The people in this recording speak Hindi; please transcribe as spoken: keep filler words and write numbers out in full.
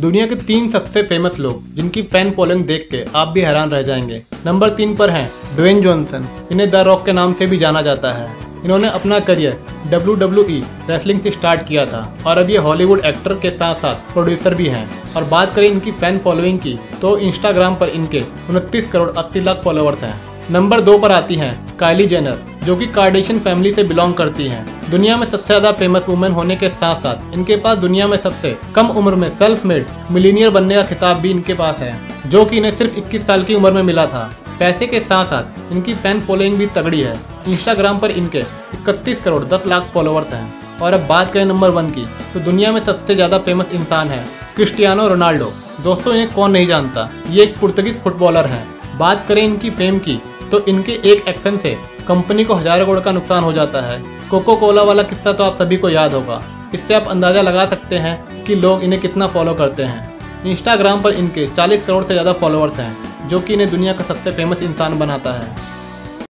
दुनिया के तीन सबसे फेमस लोग जिनकी फैन फॉलोइंग देख के आप भी हैरान रह जाएंगे। नंबर तीन पर हैं ड्वेन जॉनसन। इन्हें द रॉक के नाम से भी जाना जाता है। इन्होंने अपना career W W E wrestling से स्टार्ट किया था और अब ये हॉलीवुड एक्टर के साथ साथ प्रोड्यूसर भी हैं। और बात करें इनकी फैन फॉलोइंग की तो इंस्टाग्राम पर इनके उनतीस करोड़ अस्सी लाख फॉलोअर्स हैं। नंबर दो पर आती हैं काइली जेनर, जो कि कार्डेशियन फैमिली से बिलोंग करती हैं। दुनिया में सबसे ज्यादा फेमस वुमेन होने के साथ साथ इनके पास दुनिया में सबसे कम उम्र में सेल्फ मेड मिलीनियर बनने का खिताब भी इनके पास है, जो कि इन्हें सिर्फ इक्कीस साल की उम्र में मिला था। पैसे के साथ साथ इनकी फैन फॉलोइंग भी तगड़ी है। इंस्टाग्राम पर इनके इकतीस करोड़ दस लाख फॉलोअर्स हैं। और अब बात करें नंबर वन की तो दुनिया में सबसे ज्यादा फेमस इंसान है क्रिस्टियानो रोनाल्डो। दोस्तों, इन्हें कौन नहीं जानता, ये एक पुर्तगीज फुटबॉलर हैं। बात करें इनकी फेम की तो इनके एक एक्शन से कंपनी को हजारों करोड़ का नुकसान हो जाता है। कोको कोला वाला किस्सा तो आप सभी को याद होगा। इससे आप अंदाजा लगा सकते हैं कि लोग इन्हें कितना फॉलो करते हैं। इंस्टाग्राम पर इनके चालीस करोड़ से ज़्यादा फॉलोअर्स हैं, जो कि इन्हें दुनिया का सबसे फेमस इंसान बनाता है।